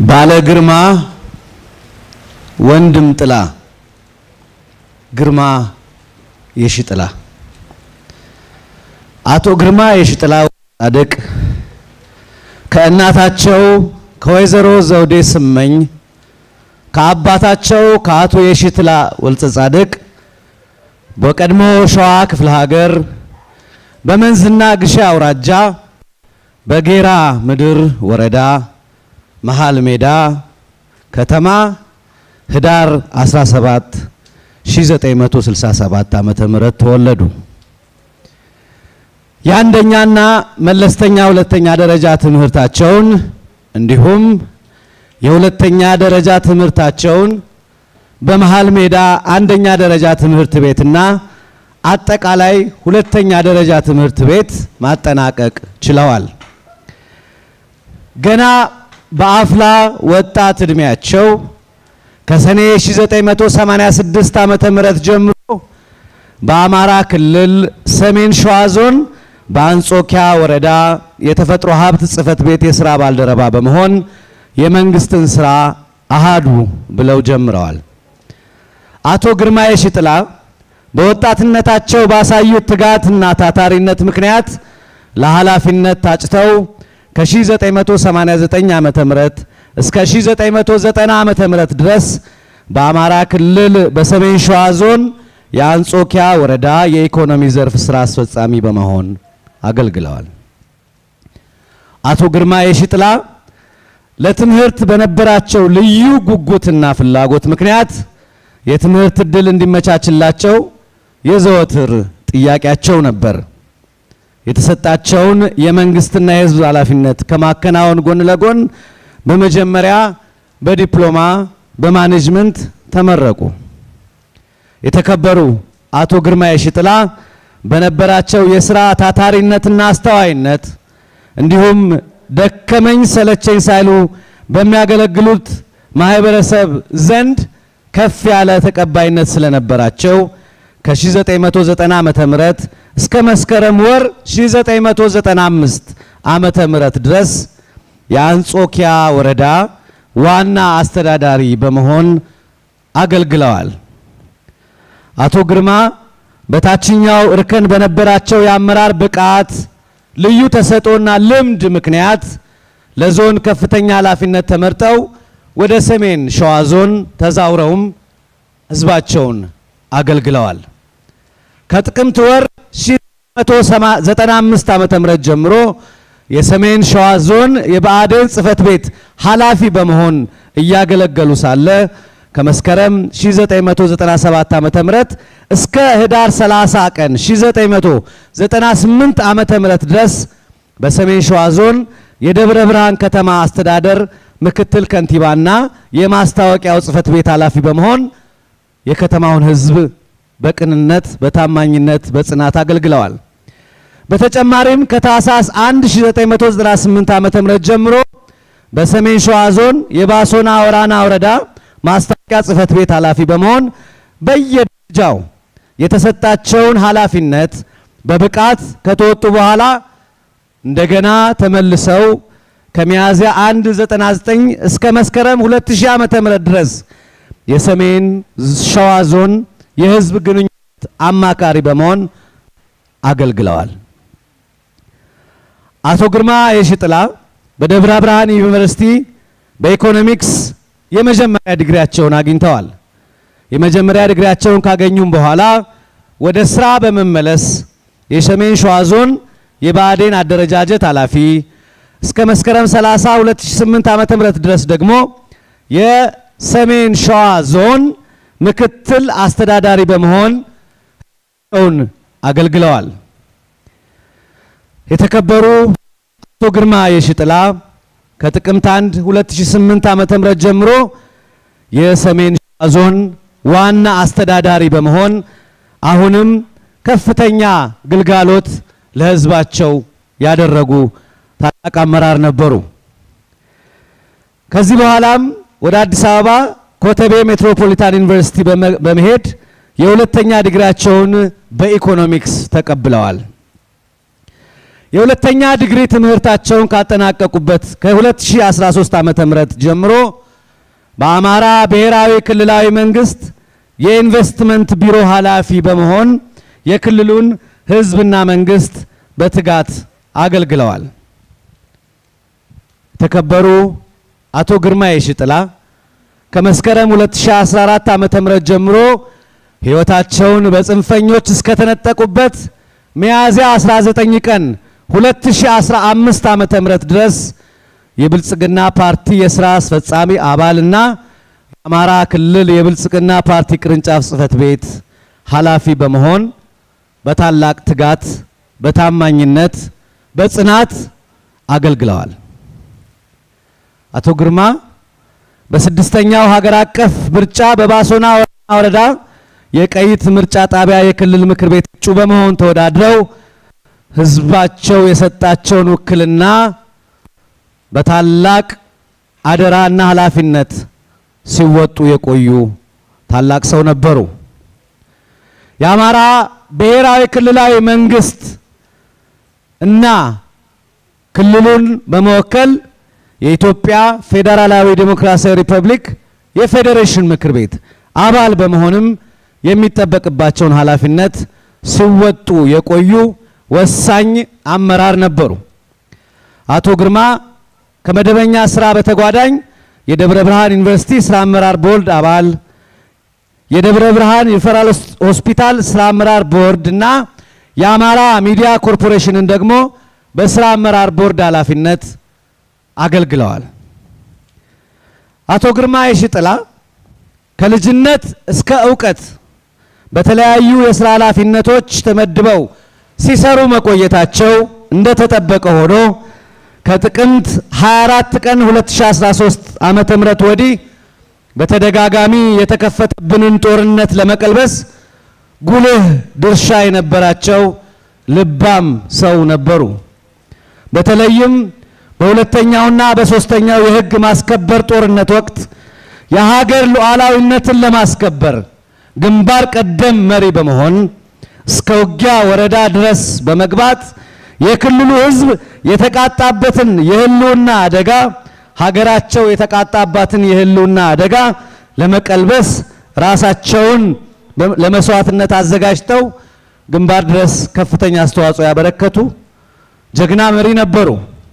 ባለ ግርማ ወንድም ጥላ ግርማ የሽጥላ አቶ ግርማ የሽጥላ ጻድቅ ከእናታቸው ከወይዘሮ ዘውዴ ስመኝ ከአባታቸው ከአቶ የሽጥላ ወልጸ ጻድቅ በቀድሞ ሸዋ ክፍለ ሀገር በመንዝና ግሻ አውራጃ በጌራ ምድር ወረዳ መሃል ሜዳ ከተማ ህዳር 17 1967 ዓመተ ምህረት ተወለዱ። የአንደኛና መለስተኛ ሁለተኛ ደረጃ ትምህርታቸውን እንዲሁም የሁለተኛ ደረጃ ትምህርታቸውን በመሃል ሜዳ አንደኛ ደረጃ ትምህርት ቤትና አጠቃላይ ሁለተኛ ደረጃ ትምህርት ቤት ማጠናቀቅ ችለዋል። ገና በአፍላ ወጣት እድሜያቸው ከሰኔ 1986 ዓመተ ምህረት ጀምሮ በአማራ ክልል ሰሜን ሸዋ ዞን በአንጾኪያ ወረዳ የተፈጥሮ ሀብት ጽፈት ቤት የሥራ ባልደረባ በመሆን የመንግስትን ሥራ አሃዱ ብለው ጀምረዋል። አቶ ግርማ የሽጥላ በወጣትነታቸው ባሳዩት ትጋትና ታታሪነት ምክንያት ለኃላፊነት ታጭተው ከ1989 ዓመተ ምህረት እስከ 1990 ዓመተ ምህረት ድረስ በአማራ ክልል በሰሜን ሸዋ ዞን የአንጾኪያ ወረዳ የኢኮኖሚ ዘርፍ ሥራ አስፈጻሚ በመሆን አገልግለዋል። አቶ ግርማ የሽጥላ ለትምህርት በነበራቸው ልዩ ጉጉትና ፍላጎት ምክንያት የትምህርት ዕድል እንዲመቻችላቸው የዘወትር ጥያቄያቸው ነበር። የተሰጣቸውን የመንግስትና የሕዝብ ኃላፊነት ከማከናወን ጎን ለጎን በመጀመሪያ በዲፕሎማ በማኔጅመንት ተመረቁ። የተከበሩ አቶ ግርማ የሽጥላ በነበራቸው የሥራ ታታሪነትና አስተዋይነት እንዲሁም ደከመኝ ሰለቸኝ ሳይሉ በሚያገለግሉት ማህበረሰብ ዘንድ ከፍ ያለ ተቀባይነት ስለነበራቸው ከ1990 ዓመተ ምህረት እስከ መስከረም ወር 1995 ዓመተ ምህረት ድረስ የአንጾኪያ ወረዳ ዋና አስተዳዳሪ በመሆን አገልግለዋል። አቶ ግርማ በታችኛው እርከን በነበራቸው የአመራር ብቃት ልዩ ተሰጥኦና ልምድ ምክንያት ለዞን ከፍተኛ ኃላፊነት ተመርጠው ወደ ሰሜን ሸዋ ዞን ተዛውረውም ህዝባቸውን አገልግለዋል። ከጥቅምት ወር 1995 ዓመተ ምህረት ጀምሮ የሰሜን ሸዋ ዞን የብአዴን ጽፈት ቤት ኃላፊ በመሆን እያገለገሉ ሳለ ከመስከረም 1997 ዓመተ ምህረት እስከ ህዳር 30 ቀን 1998 ዓመተ ምህረት ድረስ በሰሜን ሸዋ ዞን የደብረ ብርሃን ከተማ አስተዳደር ምክትል ከንቲባና የማስታወቂያው ጽፈት ቤት ኃላፊ በመሆን የከተማውን ህዝብ በቅንነት በታማኝነት በጽናት አገልግለዋል። በተጨማሪም ከታህሳስ 1998 ዓመተ ምህረት ጀምሮ በሰሜን ሸዋ ዞን የባሶና ወራና ወረዳ ማስታወቂያ ጽፈት ቤት ኃላፊ በመሆን በየደረጃው የተሰጣቸውን ኃላፊነት በብቃት ከተወጡ በኋላ እንደገና ተመልሰው ከሚያዝያ 199 እስከ መስከረም 2000 ዓመተ ምህረት ድረስ የሰሜን ሸዋ ዞን የህዝብ ግንኙነት አማካሪ በመሆን አገልግለዋል። አቶ ግርማ የሽጥላ በደብረ ብርሃን ዩኒቨርሲቲ በኢኮኖሚክስ የመጀመሪያ ዲግሪያቸውን አግኝተዋል። የመጀመሪያ ዲግሪያቸውን ካገኙም በኋላ ወደ ስራ በመመለስ የሰሜን ሸዋ ዞን የብአዴን አደረጃጀት ኃላፊ እስከ መስከረም 30 2008 ዓመተ ምህረት ድረስ ደግሞ የሰሜን ሸዋ ዞን ምክትል አስተዳዳሪ በመሆን አገልግለዋል። የተከበሩ አቶ ግርማ የሽጥላ ከጥቅምት 1 2008 ዓመተ ምህረት ጀምሮ የሰሜን ሸዋ ዞን ዋና አስተዳዳሪ በመሆን አሁንም ከፍተኛ ግልጋሎት ለህዝባቸው ያደረጉ ታላቅ አመራር ነበሩ። ከዚህ በኋላም ወደ አዲስ አበባ ኮተቤ ሜትሮፖሊታን ዩኒቨርሲቲ በመሄድ የሁለተኛ ዲግሪያቸውን በኢኮኖሚክስ ተቀብለዋል። የሁለተኛ ዲግሪ ትምህርታቸውን ካጠናቀቁበት ከ2013 ዓመተ ምህረት ጀምሮ በአማራ ብሔራዊ ክልላዊ መንግስት የኢንቨስትመንት ቢሮ ኃላፊ በመሆን የክልሉን ህዝብና መንግስት በትጋት አገልግለዋል። ተከበሩ አቶ ግርማ የሺጥላ ከመስከረም 2014 ዓመተ ምህረት ጀምሮ ህይወታቸውን በጽንፈኞች እስከተነጠቁበት ሚያዝያ 19 ቀን 2015 ዓመተ ምህረት ድረስ የብልጽግና ፓርቲ የሥራ አስፈጻሚ አባልና የአማራ ክልል የብልጽግና ፓርቲ ቅርንጫፍ ጽህፈት ቤት ኃላፊ በመሆን በታላቅ ትጋት በታማኝነት በጽናት አገልግለዋል። አቶ ግርማ በስድስተኛው ሀገር አቀፍ ምርጫ በባሶና ወረዳ የቀይት ምርጫ ጣቢያ የክልል ምክር ቤት እጩ በመሆን ተወዳድረው ህዝባቸው የሰጣቸውን ውክልና በታላቅ አደራና ኃላፊነት ሲወጡ የቆዩ ታላቅ ሰው ነበሩ። የአማራ ብሔራዊ ክልላዊ መንግስት እና ክልሉን በመወከል የኢትዮጵያ ፌደራላዊ ዲሞክራሲያዊ ሪፐብሊክ የፌዴሬሽን ምክር ቤት አባል በመሆንም የሚጠበቅባቸውን ኃላፊነት ሲወጡ የቆዩ ወሳኝ አመራር ነበሩ። አቶ ግርማ ከመደበኛ ስራ በተጓዳኝ የደብረ ብርሃን ዩኒቨርሲቲ ስራ አመራር ቦርድ አባል፣ የደብረ ብርሃን ሪፈራል ሆስፒታል ስራ አመራር ቦርድ እና የአማራ ሚዲያ ኮርፖሬሽንን ደግሞ በስራ አመራር ቦርድ ኃላፊነት አገልግለዋል። አቶ ግርማ የሺጥላ ከልጅነት እስከ ዕውቀት በተለያዩ የሥራ ኃላፊነቶች ተመድበው ሲሰሩ መቆየታቸው እንደተጠበቀ ሆኖ ከጥቅምት 24 ቀን 2013 ዓመተ ምህረት ወዲህ በተደጋጋሚ የተከፈተብንን ጦርነት ለመቀልበስ ጉልህ ድርሻ የነበራቸው ልባም ሰው ነበሩ። በተለይም በሁለተኛውና በሶስተኛው የህግ ማስከበር ጦርነት ወቅት የሀገር ሉዓላዊነትን ለማስከበር ግንባር ቀደም መሪ በመሆን እስከ ውጊያ ወረዳ ድረስ በመግባት የክልሉ ህዝብ የተቃጣበትን የህልውና አደጋ ሀገራቸው የተቃጣባትን የህልውና አደጋ ለመቀልበስ ራሳቸውን ለመስዋዕትነት አዘጋጅተው ግንባር ድረስ ከፍተኛ አስተዋጽኦ ያበረከቱ ጀግና መሪ ነበሩ።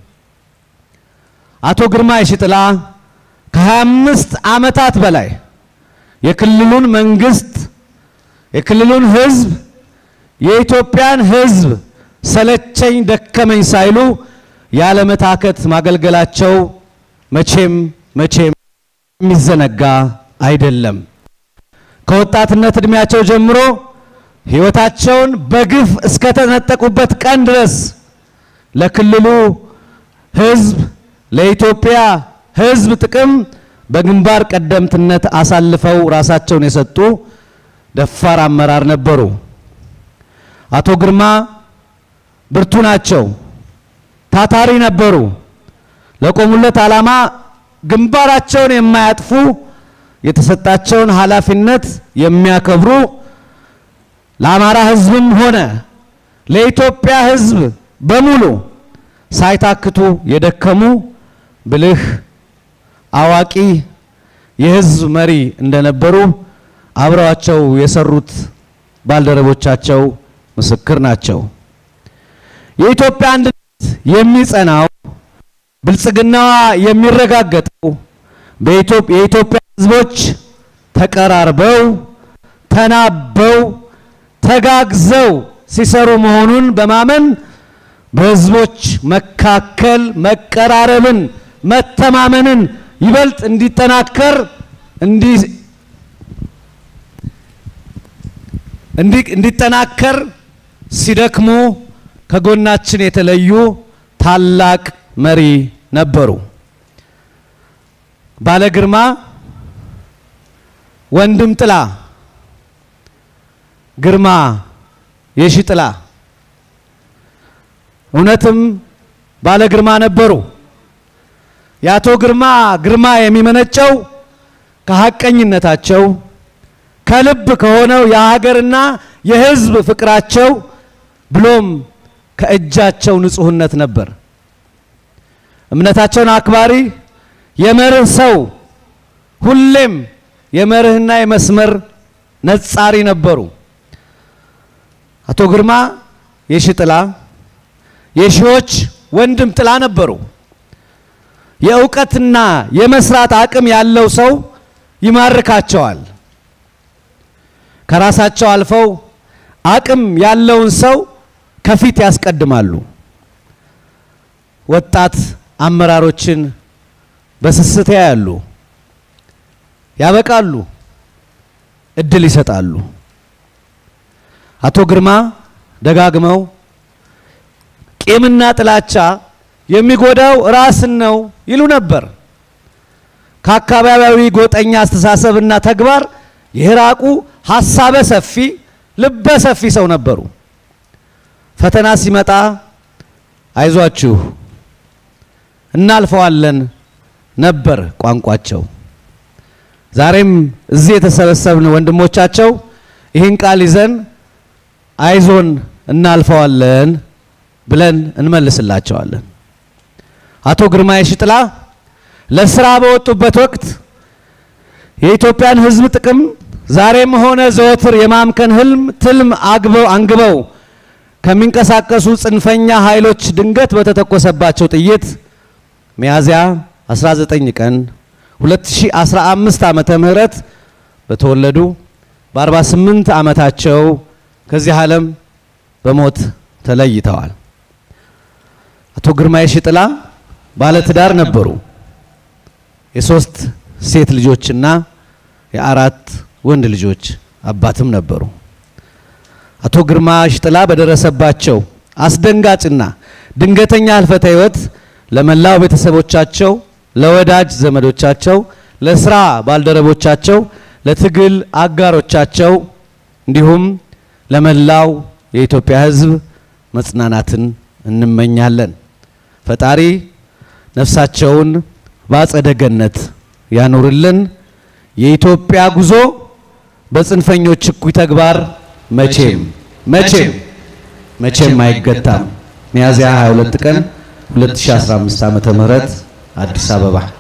አቶ ግርማ የሺጥላ ከ25 ዓመታት በላይ የክልሉን መንግስት የክልሉን ህዝብ የኢትዮጵያን ህዝብ ሰለቸኝ ደከመኝ ሳይሉ ያለ መታከት ማገልገላቸው መቼም የሚዘነጋ አይደለም። ከወጣትነት እድሜያቸው ጀምሮ ህይወታቸውን በግፍ እስከተነጠቁበት ቀን ድረስ ለክልሉ ህዝብ ለኢትዮጵያ ህዝብ ጥቅም በግንባር ቀደምትነት አሳልፈው ራሳቸውን የሰጡ ደፋር አመራር ነበሩ። አቶ ግርማ ብርቱ ናቸው፣ ታታሪ ነበሩ። ለቆሙለት ዓላማ ግንባራቸውን የማያጥፉ የተሰጣቸውን ኃላፊነት የሚያከብሩ ለአማራ ህዝብም ሆነ ለኢትዮጵያ ህዝብ በሙሉ ሳይታክቱ የደከሙ ብልህ አዋቂ የህዝብ መሪ እንደነበሩ አብረዋቸው የሰሩት ባልደረቦቻቸው ምስክር ናቸው። የኢትዮጵያ አንድነት የሚጸናው ብልጽግናዋ የሚረጋገጠው የኢትዮጵያ ህዝቦች ተቀራርበው ተናበው ተጋግዘው ሲሰሩ መሆኑን በማመን በህዝቦች መካከል መቀራረብን መተማመንን ይበልጥ እንዲጠናከር እንዲጠናከር ሲደክሙ ከጎናችን የተለዩ ታላቅ መሪ ነበሩ። ባለ ግርማ ወንድም ጥላ ግርማ የሺጥላ እውነትም ባለ ግርማ ነበሩ። ያቶ ግርማ የሚመነጨው ከሐቀኝነታቸው ከልብ ከሆነው የሀገርና የህዝብ ፍቅራቸው ብሎም ከእጃቸው ንጹህነት ነበር። እምነታቸውን አክባሪ የመርህ ሰው ሁሌም የመርህና የመስመር ነጻሪ ነበሩ። አቶ ግርማ የሽጥላ የሺዎች ወንድም ጥላ ነበሩ። የእውቀትና የመስራት አቅም ያለው ሰው ይማርካቸዋል። ከራሳቸው አልፈው አቅም ያለውን ሰው ከፊት ያስቀድማሉ። ወጣት አመራሮችን በስስት ያያሉ፣ ያበቃሉ፣ እድል ይሰጣሉ። አቶ ግርማ ደጋግመው ቂምና ጥላቻ የሚጎዳው ራስን ነው ይሉ ነበር። ከአካባቢያዊ ጎጠኛ አስተሳሰብና ተግባር የራቁ ሐሳበ ሰፊ ልበ ሰፊ ሰው ነበሩ። ፈተና ሲመጣ አይዟችሁ እናልፈዋለን ነበር ቋንቋቸው። ዛሬም እዚህ የተሰበሰብን ወንድሞቻቸው ይህን ቃል ይዘን አይዞን እናልፈዋለን ብለን እንመልስላቸዋለን። አቶ ግርማ የሽጥላ ለስራ በወጡበት ወቅት የኢትዮጵያን ሕዝብ ጥቅም ዛሬም ሆነ ዘወትር የማምከን ህልም ትልም አንግበው ከሚንቀሳቀሱ ጽንፈኛ ኃይሎች ድንገት በተተኮሰባቸው ጥይት ሚያዝያ 19 ቀን 2015 ዓመተ ምህረት በተወለዱ በ48 ዓመታቸው ከዚህ ዓለም በሞት ተለይተዋል። አቶ ግርማ የሽጥላ ባለ ትዳር ነበሩ። የሶስት ሴት ልጆችና የአራት ወንድ ልጆች አባትም ነበሩ። አቶ ግርማ የሽጥላ በደረሰባቸው አስደንጋጭና ድንገተኛ ህልፈተ ህይወት ለመላው ቤተሰቦቻቸው፣ ለወዳጅ ዘመዶቻቸው፣ ለስራ ባልደረቦቻቸው፣ ለትግል አጋሮቻቸው እንዲሁም ለመላው የኢትዮጵያ ህዝብ መጽናናትን እንመኛለን። ፈጣሪ ነፍሳቸውን በአጸደ ገነት ያኑርልን። የኢትዮጵያ ጉዞ በጽንፈኞች እኩይ ተግባር መቼም አይገታም። ሚያዝያ 22 ቀን 2015 ዓመተ ምህረት አዲስ አበባ